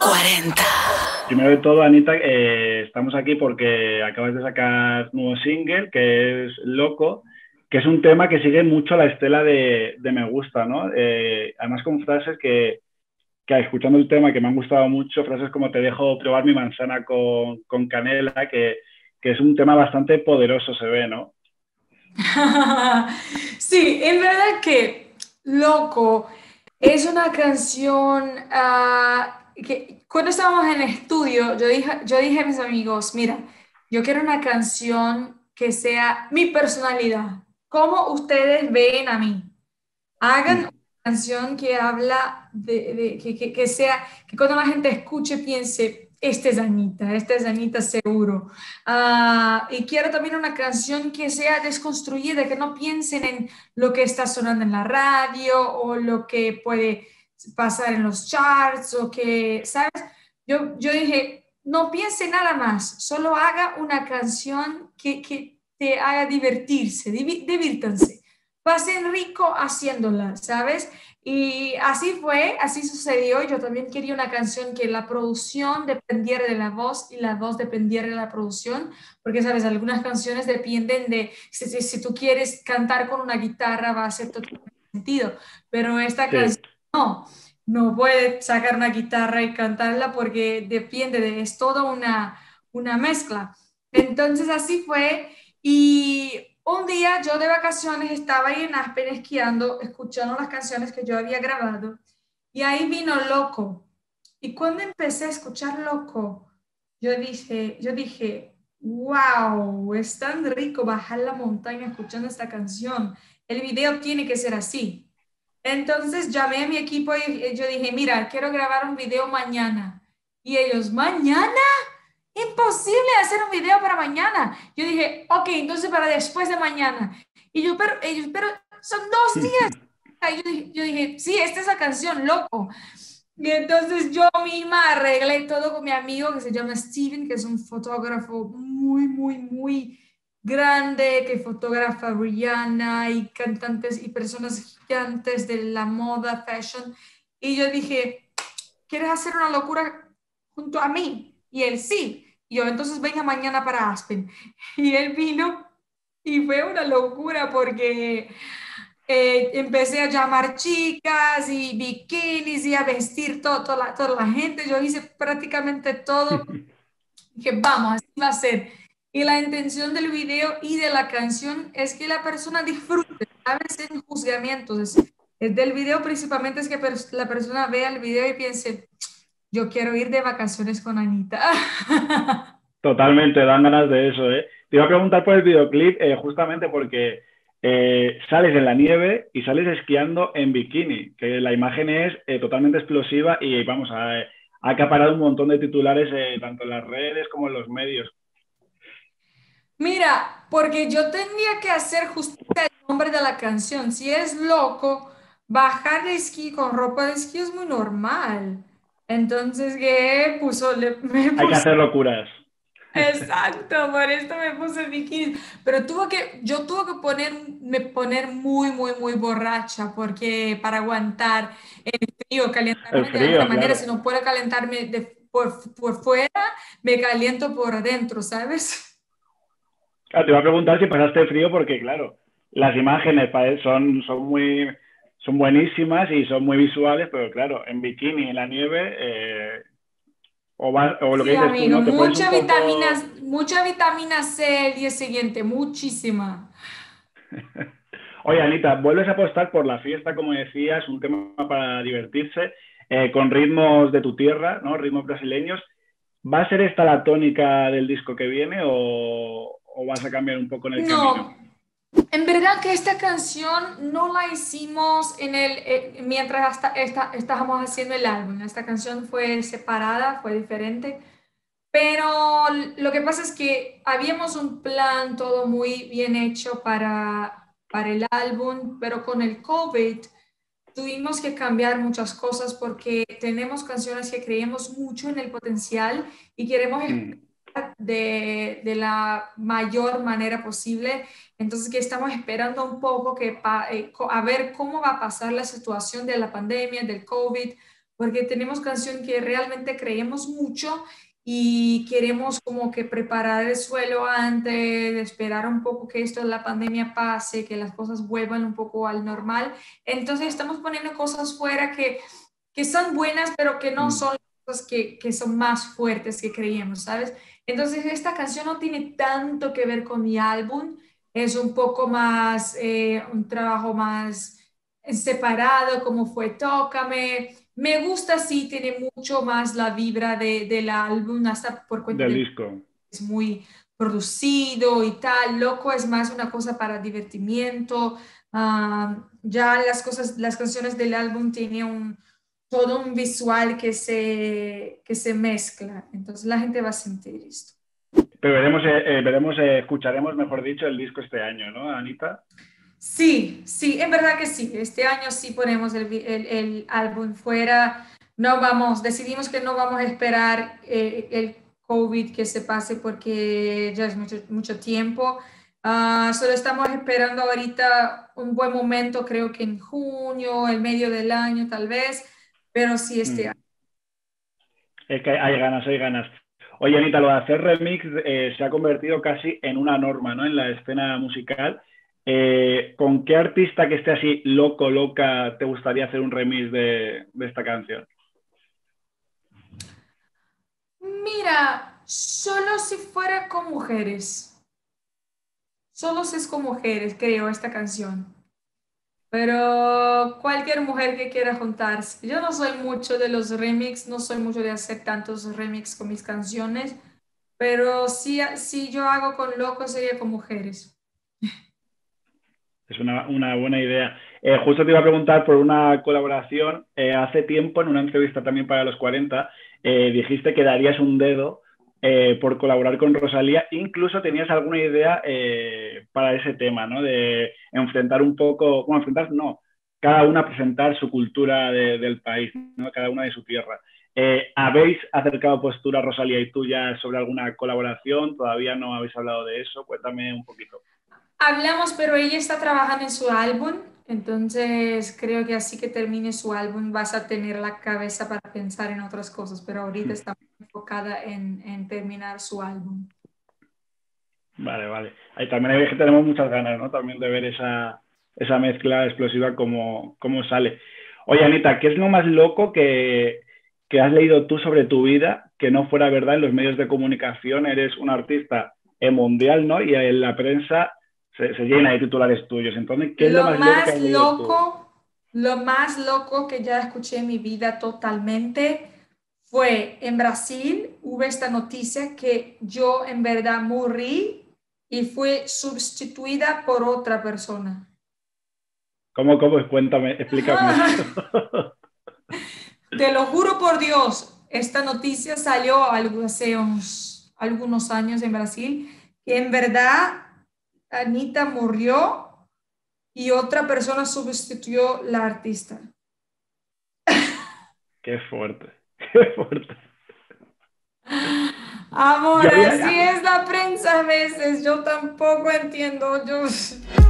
40. Primero de todo, Anita, estamos aquí porque acabas de sacar nuevo single, que es Loco, que es un tema que sigue mucho la estela de Me Gusta, ¿no? Además con frases que escuchando el tema que me han gustado mucho, frases como te dejo probar mi manzana con canela, que es un tema bastante poderoso, se ve, ¿no? Sí, en verdad que Loco es una canción que cuando estábamos en el estudio, yo dije a mis amigos, mira, yo quiero una canción que sea mi personalidad, como ustedes ven a mí. Hagan una Mm. canción que habla que sea, que cuando la gente escuche piense, esta es Anita seguro. Y quiero también una canción que sea desconstruida, que no piensen en lo que está sonando en la radio o lo que puede pasar en los charts o que, ¿sabes? Yo dije, no piense nada más, solo haga una canción que te haga divertirse, diviértanse, pasen rico haciéndola, ¿sabes? Y así fue, así sucedió. Yo también quería una canción que la producción dependiera de la voz y la voz dependiera de la producción, porque, ¿sabes? Algunas canciones dependen de, si tú quieres cantar con una guitarra va a hacer todo sentido, pero esta Sí. canción no, no puede sacar una guitarra y cantarla porque depende de, es toda una mezcla. Entonces así fue. Y un día yo de vacaciones estaba ahí en Aspen esquiando, escuchando las canciones que yo había grabado y ahí vino Loco. Y cuando empecé a escuchar Loco, yo dije, wow, es tan rico bajar la montaña escuchando esta canción. El video tiene que ser así. Entonces llamé a mi equipo y yo dije, mira, quiero grabar un video mañana. Y ellos, ¿mañana? Imposible hacer un video para mañana. Yo dije, ok, entonces para después de mañana. Y yo, pero ellos, pero son 2 días. Yo dije, sí, esta es la canción, loco. Y entonces yo misma arreglé todo con mi amigo que se llama Steven, que es un fotógrafo muy, muy, muy grande, que fotografa a Rihanna y cantantes y personas gigantes de la moda, fashion. Y yo dije, ¿quieres hacer una locura junto a mí? Y él sí. Y yo, entonces venga mañana para Aspen. Y él vino y fue una locura porque empecé a llamar chicas y bikinis y a vestir toda la gente. Yo hice prácticamente todo. Dije, vamos, así va a ser. Y la intención del video y de la canción es que la persona disfrute, ¿sabes? Sin juzgamientos. Es del video principalmente es que la persona vea el video y piense, yo quiero ir de vacaciones con Anita. Totalmente, dan ganas de eso, ¿eh? Te iba a preguntar por el videoclip justamente porque sales en la nieve y sales esquiando en bikini, que la imagen es totalmente explosiva y vamos, ha acaparado un montón de titulares tanto en las redes como en los medios. Mira, porque yo tendría que hacer justicia al nombre de la canción. Si eres loco, bajar de esquí con ropa de esquí es muy normal. Entonces, ¿qué puso? Me Hay que puse. hacer locuras. Exacto, por esto me puse bikini. Pero yo tuve que poner muy, muy, muy borracha porque para aguantar el frío, El calentarme de alguna frío, manera, claro. si no puedo calentarme por fuera, me caliento por adentro, ¿sabes? Ah, te iba a preguntar si pasaste frío porque, claro, las imágenes son buenísimas y son muy visuales, pero claro, en bikini, en la nieve, o lo que Sí, dices tú, amigo, ¿no? Te pones un poco. mucha vitamina C el día siguiente, muchísima. Oye, Anita, vuelves a apostar por la fiesta, como decías, un tema para divertirse, con ritmos de tu tierra, ¿no? Ritmos brasileños. ¿Va a ser esta la tónica del disco que viene o vas a cambiar un poco en el camino? No, en verdad que esta canción no la hicimos mientras estábamos haciendo el álbum. Esta canción fue separada, fue diferente. Pero lo que pasa es que habíamos un plan todo muy bien hecho para el álbum, pero con el COVID tuvimos que cambiar muchas cosas porque tenemos canciones que creemos mucho en el potencial y queremos Mm. explotar de la mayor manera posible. Entonces, que estamos esperando un poco a ver cómo va a pasar la situación de la pandemia, del COVID, porque tenemos canción que realmente creemos mucho y queremos como que preparar el suelo antes, esperar un poco que esto de la pandemia pase, que las cosas vuelvan un poco al normal. Entonces estamos poniendo cosas fuera que son buenas, pero que no Mm. son cosas que son más fuertes que creíamos, ¿sabes? Entonces esta canción no tiene tanto que ver con mi álbum, es un poco más, un trabajo más separado, como fue Tócame. Me gusta, sí, tiene mucho más la vibra del álbum, hasta por cuenta Del del disco. es muy producido y tal. Loco es más una cosa para divertimiento. Ya las cosas, las canciones del álbum tienen todo un visual que se mezcla. Entonces la gente va a sentir esto. Pero escucharemos, mejor dicho, el disco este año, ¿no, Anita? Sí, sí, en verdad que sí. Este año sí ponemos el álbum fuera. No vamos, decidimos que no vamos a esperar el COVID que se pase porque ya es mucho, mucho tiempo. Solo estamos esperando ahorita un buen momento, creo que en junio, el medio del año tal vez, pero sí este año. Mm. Es que hay ganas, hay ganas. Oye, Anita, lo de hacer remix se ha convertido casi en una norma, ¿no? En la escena musical. ¿Con qué artista que esté así loco, loca, te gustaría hacer un remix de esta canción? Mira, solo si fuera con mujeres, solo si es con mujeres, creo, esta canción. Pero cualquier mujer que quiera juntarse. Yo no soy mucho de los remix, no soy mucho de hacer tantos remix con mis canciones, pero sí, sí yo hago con locos sería con mujeres. Es una buena idea. Justo te iba a preguntar por una colaboración. Hace tiempo, en una entrevista también para los 40, dijiste que darías un dedo por colaborar con Rosalía. Incluso tenías alguna idea para ese tema, ¿no? De enfrentar un poco, bueno, enfrentar no, cada una presentar su cultura del país, ¿no? Cada una de su tierra. ¿Habéis acercado postura Rosalía y tú ya sobre alguna colaboración? ¿Todavía no habéis hablado de eso? Cuéntame un poquito. Hablamos, pero ella está trabajando en su álbum, entonces creo que así que termine su álbum vas a tener la cabeza para pensar en otras cosas, pero ahorita está enfocada en terminar su álbum. Vale, vale. Ahí también hay que tenemos muchas ganas, ¿no? También de ver esa mezcla explosiva como sale. Oye, Anita, ¿qué es lo más loco que has leído tú sobre tu vida que no fuera verdad en los medios de comunicación? Eres un artista mundial, ¿no? Y en la prensa se llena de titulares tuyos. Entonces, ¿qué es lo más loco que has leído tú? Lo más loco que ya escuché en mi vida totalmente fue en Brasil, hubo esta noticia que yo en verdad morí y fue sustituida por otra persona. ¿Cómo? Cuéntame, explícame eso. Te lo juro por Dios, esta noticia salió hace algunos años en Brasil, que en verdad Anita murió y otra persona sustituyó la artista. Qué fuerte, qué fuerte. Amor, Yo así había, es la prensa a veces, yo tampoco entiendo, yo...